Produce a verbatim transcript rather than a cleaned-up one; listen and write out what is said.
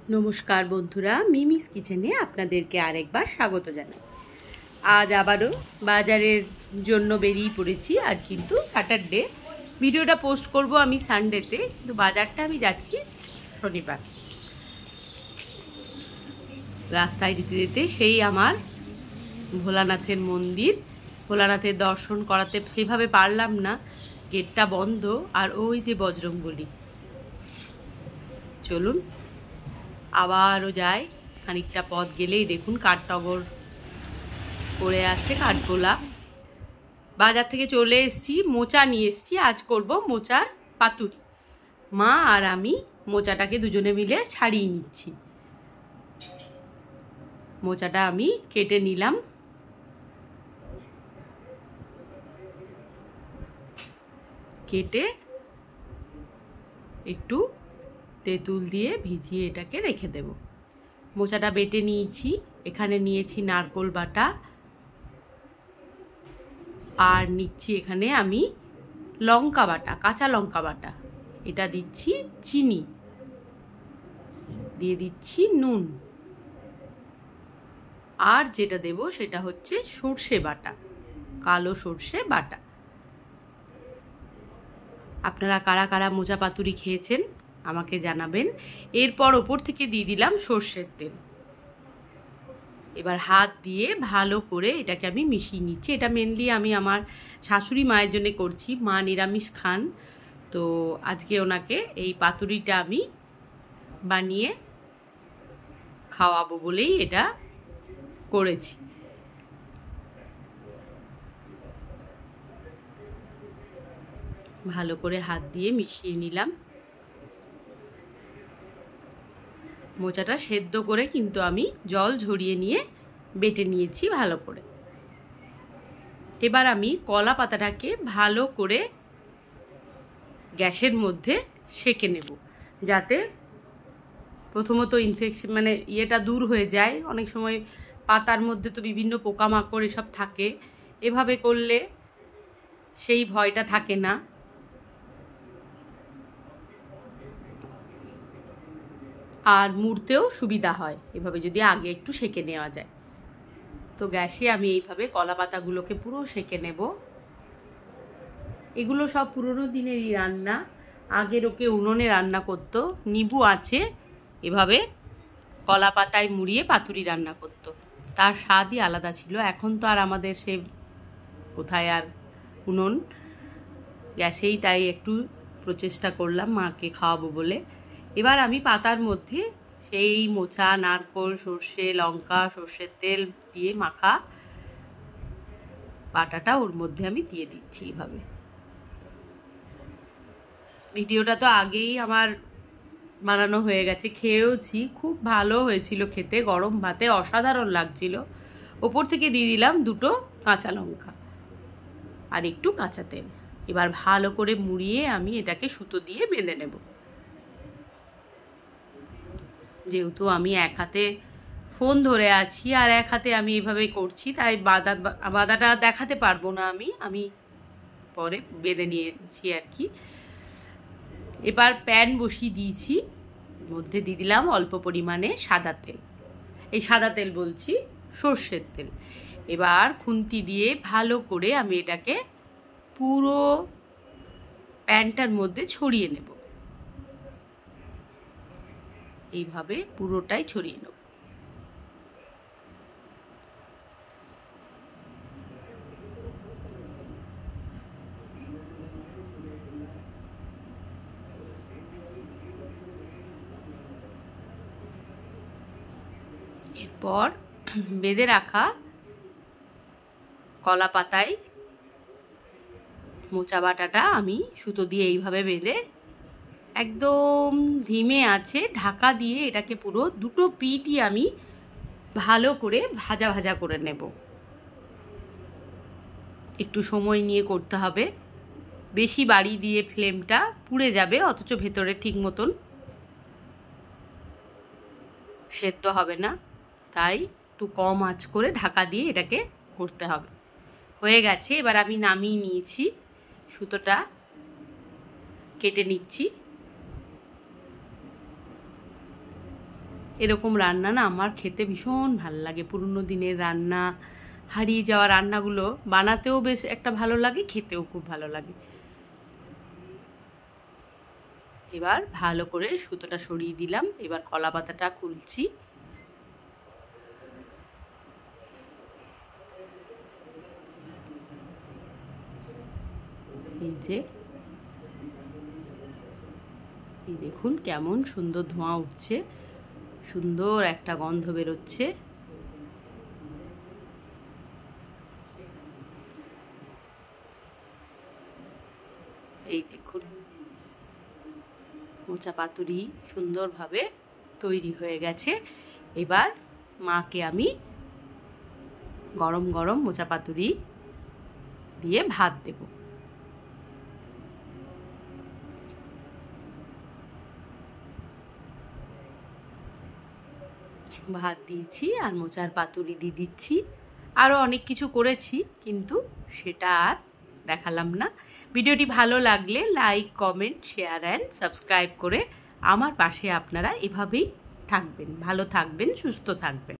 নমস্কার বন্ধুরা, মিমিস কিচেনে আপনাদেরকে আরেকবার স্বাগত জানাই। আজ আবারও বাজারের জন্য বেরিয়ে পড়েছি। আজ কিন্তু স্যাটারডে, ভিডিওটা পোস্ট করব আমি সানডেতে, কিন্তু বাজারটা আমি যাচ্ছি শনিবার। রাস্তায় যেতে যেতে সেই আমার ভোলানাথের মন্দির, ভোলানাথের দর্শন করাতে সেইভাবে পারলাম না, গেটটা বন্ধ। আর ওই যে বজরংবলী, চলুন আবারও যাই। খানিকটা পথ গেলেই দেখুন কাঠটগর পড়ে আছে, কাঠগোলা। বাজার থেকে চলে এসেছি, মোচা নিয়ে এসেছি। আজ করব মোচার পাতুরি। মা আর আমি মোচাটাকে দুজনে মিলে ছাড়িয়ে নিচ্ছি। মোচাটা আমি কেটে নিলাম। কেটে একটু তেঁতুল দিয়ে ভিজিয়ে এটাকে রেখে দেব। মোচাটা বেটে নিয়েছি। এখানে নিয়েছি নারকোল বাটা, আর নিচ্ছি এখানে আমি লঙ্কা বাটা, কাঁচা লঙ্কা বাটা। এটা দিচ্ছি চিনি, দিয়ে দিচ্ছি নুন, আর যেটা দেব সেটা হচ্ছে সর্ষে বাটা, কালো সর্ষে বাটা। আপনারা কারা কারা মোচা পাতুরি খেয়েছেন আমাকে জানাবেন। এরপর ওপর থেকে দিয়ে দিলাম সর্ষের তেল। এবার হাত দিয়ে ভালো করে এটাকে আমি মিশিয়ে নিচ্ছি। এটা মেনলি আমি আমার শাশুড়ি মায়ের জন্য করছি। মা নিরামিষ খান, তো আজকে ওনাকে এই পাতুরিটা আমি বানিয়ে খাওয়াবো বলেই এটা করেছি। ভালো করে হাত দিয়ে মিশিয়ে নিলাম। মোচাটা সেদ্ধ করে কিন্তু আমি জল ঝরিয়ে নিয়ে বেটে নিয়েছি ভালো করে। এবার আমি কলা পাতাটাকে ভালো করে গ্যাসের মধ্যে সেঁকে নেব, যাতে প্রথমত ইনফেকশন মানে ইয়েটা দূর হয়ে যায়। অনেক সময় পাতার মধ্যে তো বিভিন্ন পোকামাকড় এসব থাকে, এভাবে করলে সেই ভয়টা থাকে না। আর মুড়তেও সুবিধা হয় এভাবে যদি আগে একটু সেঁকে নেওয়া যায়। তো গ্যাসে আমি এইভাবে কলা পাতাগুলোকে পুরো সেঁকে নেব। এগুলো সব পুরনো দিনেরই রান্না, আগের ওকে উনুনে রান্না করতো। নিবু আছে, এভাবে কলা পাতায় মুড়িয়ে পাতুরি রান্না করতো, তার স্বাদই আলাদা ছিল। এখন তো আর আমাদের সে কোথায় আর উনুন, গ্যাসেই তাই একটু প্রচেষ্টা করলাম মাকে খাওয়াবো বলে। এবার আমি পাতার মধ্যে সেই মোচা, নারকোল, সর্ষে, লঙ্কা, সর্ষের তেল দিয়ে মাখা বাটাটা ওর মধ্যে আমি দিয়ে দিচ্ছি এইভাবে। ভিডিওটা তো আগেই আমার বানানো হয়ে গেছে, খেয়েওছি, খুব ভালো হয়েছিল খেতে, গরম ভাতে অসাধারণ লাগছিল। ওপর থেকে দিয়ে দিলাম দুটো কাঁচা লঙ্কা আর একটু কাঁচা তেল। এবার ভালো করে মুড়িয়ে আমি এটাকে সুতো দিয়ে বেঁধে নেব। যেহেতু আমি এক হাতে ফোন ধরে আছি আর এক হাতে আমি এইভাবে করছি, তাই বাদা বাদাটা দেখাতে পারবো না আমি আমি পরে বেঁধে নিয়েছি আর কি। এবার প্যান বসিয়ে দিয়েছি, মধ্যে দিয়ে দিলাম অল্প পরিমাণে সাদা তেল। এই সাদা তেল বলছি সর্ষের তেল। এবার খুন্তি দিয়ে ভালো করে আমি এটাকে পুরো প্যানটার মধ্যে ছড়িয়ে নেব। এইভাবে পুরোটাই ছড়িয়ে নেব। এরপর বেঁধে রাখা কলা পাতায় মোচা বাটাটা আমি সুতো দিয়ে এইভাবে বেঁধে একদম ধিমে আছে ঢাকা দিয়ে এটাকে পুরো দুটো পিঠই আমি ভালো করে ভাজা ভাজা করে নেব। একটু সময় নিয়ে করতে হবে, বেশি বাড়ি দিয়ে ফ্লেমটা পুড়ে যাবে, অথচ ভেতরে ঠিক মতন সেদ্ধ হবে না। তাই একটু কম আঁচ করে ঢাকা দিয়ে এটাকে করতে হবে। হয়ে গেছে, এবার আমি নামিয়ে নিয়েছি, সুতোটা কেটে নিচ্ছি। এরকম রান্না না আমার খেতে ভীষণ ভালো লাগে। পুরনো দিনের রান্না, হারিয়ে যাওয়া রান্নাগুলো বানাতেও বেশ একটা ভালো লাগে, খেতেও খুব ভালো লাগে। এবার ভালো করে সুতোটা সরিয়ে দিলাম। এবার কলা পাতাটা খুলছি। এই যে এই দেখুন কেমন সুন্দর ধোঁয়া উঠছে, সুন্দর একটা গন্ধ বেরোচ্ছে। এই দেখুন মোচা পাতুরি সুন্দরভাবে তৈরি হয়ে গেছে। এবার মাকে আমি গরম গরম মোচা পাতুরি দিয়ে ভাত দেব। ভাত দিয়েছি আর মোচার পাতুরি দিয়ে দিচ্ছি। আরও অনেক কিছু করেছি, কিন্তু সেটা আর দেখালাম না। ভিডিওটি ভালো লাগলে like, comment, share and subscribe করে আমার পাশে আপনারা এভাবেই থাকবেন। ভালো থাকবেন, সুস্থ থাকবেন।